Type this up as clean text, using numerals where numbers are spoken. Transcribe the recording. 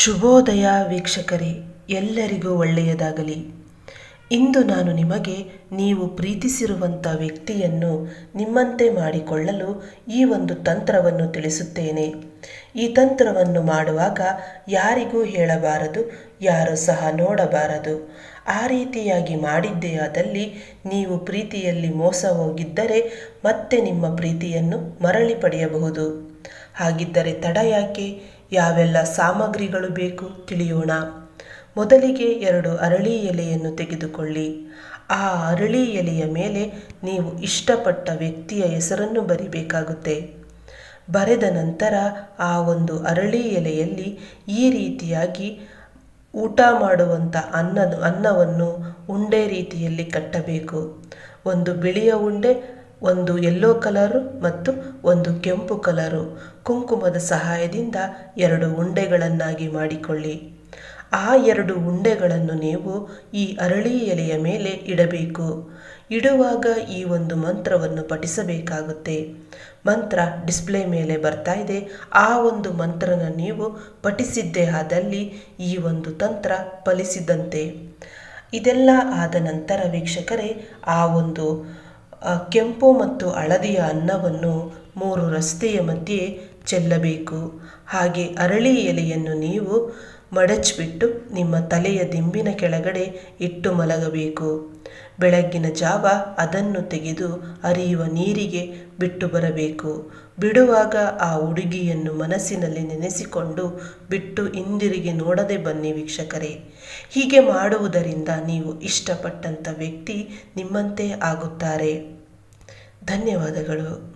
ಶುಭೋದಯ ವೀಕ್ಷಕರೇ, ಎಲ್ಲರಿಗೂ ಒಳ್ಳೆಯದಾಗಲಿ. ಇಂದು ನಾನು ನಿಮಗೆ ನೀವು ಪ್ರೀತಿಸಿರುವಂಥ ವ್ಯಕ್ತಿಯನ್ನು ನಿಮ್ಮಂತೆ ಮಾಡಿಕೊಳ್ಳಲು ಈ ಒಂದು ತಂತ್ರವನ್ನು ತಿಳಿಸುತ್ತೇನೆ. ಈ ತಂತ್ರವನ್ನು ಮಾಡುವಾಗ ಯಾರಿಗೂ ಹೇಳಬಾರದು, ಯಾರು ಸಹ ನೋಡಬಾರದು. ಆ ರೀತಿಯಾಗಿ ಮಾಡಿದ್ದೇ ಆದಲ್ಲಿ ನೀವು ಪ್ರೀತಿಯಲ್ಲಿ ಮೋಸ ಹೋಗಿದ್ದರೆ ಮತ್ತೆ ನಿಮ್ಮ ಪ್ರೀತಿಯನ್ನು ಮರಳಿ ಪಡೆಯಬಹುದು. ಹಾಗಿದ್ದರೆ ತಡ ಯಾಕೆ? ಯಾವೆಲ್ಲ ಸಾಮಗ್ರಿಗಳು ಬೇಕು ತಿಳಿಯೋಣ. ಮೊದಲಿಗೆ 2 ಅರಳಿ ಎಲೆಯನ್ನು ತೆಗೆದುಕೊಳ್ಳಿ. ಆ ಅರಳಿ ಎಲೆಯ ಮೇಲೆ ನೀವು ಇಷ್ಟಪಟ್ಟ ವ್ಯಕ್ತಿಯ ಹೆಸರನ್ನು ಬರಿಬೇಕಾಗುತ್ತೆ. ಬರೆದ ನಂತರ ಆ ಒಂದು ಅರಳಿ ಎಲೆಯಲ್ಲಿ ಈ ರೀತಿಯಾಗಿ ಊಟ ಮಾಡುವಂಥ ಅನ್ನವನ್ನು ಉಂಡೆ ರೀತಿಯಲ್ಲಿ ಕಟ್ಟಬೇಕು. ಒಂದು ಬಿಳಿಯ ಉಂಡೆ, ಒಂದು ಯೆಲ್ಲೋ ಕಲರು ಮತ್ತು ಒಂದು ಕೆಂಪು ಕಲರು ಕುಂಕುಮದ ಸಹಾಯದಿಂದ 2 ಉಂಡೆಗಳನ್ನಾಗಿ ಮಾಡಿಕೊಳ್ಳಿ. ಆ 2 ಉಂಡೆಗಳನ್ನು ನೀವು ಈ ಅರಳಿ ಎಲೆಯ ಮೇಲೆ ಇಡಬೇಕು. ಇಡುವಾಗ ಈ ಒಂದು ಮಂತ್ರವನ್ನು ಪಠಿಸಬೇಕಾಗುತ್ತೆ. ಮಂತ್ರ ಡಿಸ್ಪ್ಲೇ ಮೇಲೆ ಬರ್ತಾ ಇದೆ. ಆ ಒಂದು ಮಂತ್ರನ ನೀವು ಪಠಿಸಿದ್ದೇ ಆದಲ್ಲಿ ಈ ಒಂದು ತಂತ್ರ ಫಲಿಸಿದಂತೆ. ಇದೆಲ್ಲ ಆದ ನಂತರ ವೀಕ್ಷಕರೇ, ಆ ಒಂದು ಕೆಂಪು ಮತ್ತು ಹಳದಿಯ ಅನ್ನವನ್ನು 3 ರಸ್ತೆಯ ಮಧ್ಯೆ ಚೆಲ್ಲಬೇಕು. ಹಾಗೆ ಅರಳಿ ಎಲೆಯನ್ನು ನೀವು ಮಡಚಿಬಿಟ್ಟು ನಿಮ್ಮ ತಲೆಯ ದಿಂಬಿನ ಕೆಳಗಡೆ ಇಟ್ಟು ಮಲಗಬೇಕು. ಬೆಳಗ್ಗಿನ ಜಾವ ಅದನ್ನು ತೆಗೆದು ಹರಿಯುವ ನೀರಿಗೆ ಬಿಟ್ಟು ಬರಬೇಕು. ಬಿಡುವಾಗ ಆ ಹುಡುಗಿಯನ್ನು ಮನಸ್ಸಿನಲ್ಲಿ ನೆನೆಸಿಕೊಂಡು ಬಿಟ್ಟು ಹಿಂದಿರುಗಿ ನೋಡದೆ ಬನ್ನಿ ವೀಕ್ಷಕರೇ. ಹೀಗೆ ಮಾಡುವುದರಿಂದ ನೀವು ಇಷ್ಟಪಟ್ಟಂಥ ವ್ಯಕ್ತಿ ನಿಮ್ಮಂತೆ ಆಗುತ್ತಾರೆ. ಧನ್ಯವಾದಗಳು.